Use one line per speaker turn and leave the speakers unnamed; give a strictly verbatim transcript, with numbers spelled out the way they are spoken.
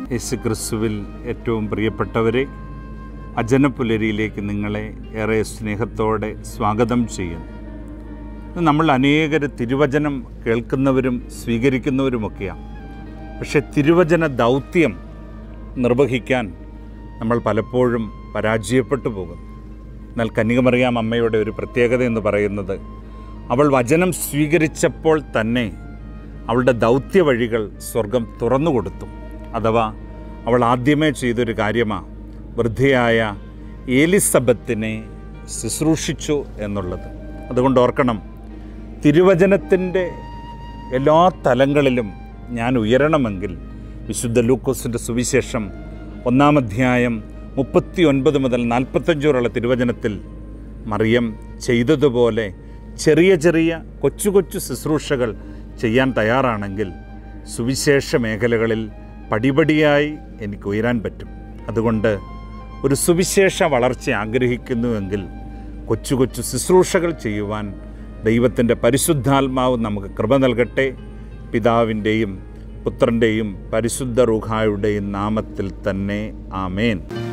യേശുക്രിസ്തുവിൽ ഏറ്റവും പ്രിയപ്പെട്ടവരെ, അജനപ്പുലരിയിലേക്ക് നിങ്ങളെ ഏറെ സ്നേഹത്തോടെ സ്വാഗതം ചെയ്യുന്നു. നമ്മൾ അനേകർ തിരുവചനം കേൾക്കുന്നവരും സ്വീകരിക്കുന്നവരുമൊക്കെയാണ്. പക്ഷെ തിരുവചന ദൗത്യം നിർവഹിക്കാൻ നമ്മൾ പലപ്പോഴും പരാജയപ്പെട്ടു പോകുന്നു. എന്നാൽ കന്യകമറിയാം അമ്മയുടെ ഒരു പ്രത്യേകത എന്ന് പറയുന്നത്, അവൾ വചനം സ്വീകരിച്ചപ്പോൾ തന്നെ അവളുടെ ദൗത്യ വഴികൾ സ്വർഗം തുറന്നു കൊടുത്തു. അഥവാ അവൾ ആദ്യമേ ചെയ്തൊരു കാര്യമാണ് വൃദ്ധയായ എലിസബത്തിനെ ശുശ്രൂഷിച്ചു എന്നുള്ളത്. അതുകൊണ്ട് ഓർക്കണം, തിരുവചനത്തിൻ്റെ എല്ലാ തലങ്ങളിലും ഞാൻ ഉയരണമെങ്കിൽ വിശുദ്ധ ലൂക്കോസിൻ്റെ സുവിശേഷം ഒന്നാം അധ്യായം മുപ്പത്തി ഒൻപത് മുതൽ നാൽപ്പത്തഞ്ച് വരെയുള്ള തിരുവചനത്തിൽ മറിയം ചെയ്തതുപോലെ ചെറിയ ചെറിയ കൊച്ചു കൊച്ചു ശുശ്രൂഷകൾ ചെയ്യാൻ തയ്യാറാണെങ്കിൽ സുവിശേഷ മേഖലകളിൽ പടിപടിയായി എനിക്ക് ഉയരാൻ പറ്റും. അതുകൊണ്ട് ഒരു സുവിശേഷ വളർച്ച ആഗ്രഹിക്കുന്നുവെങ്കിൽ കൊച്ചു കൊച്ചു ശുശ്രൂഷകൾ ചെയ്യുവാൻ ദൈവത്തിൻ്റെ പരിശുദ്ധാത്മാവ് നമുക്ക് കൃപ നൽകട്ടെ. പിതാവിൻ്റെയും പുത്രൻ്റെയും പരിശുദ്ധ റൂഹായുടെയും നാമത്തിൽ തന്നെ ആമേൻ.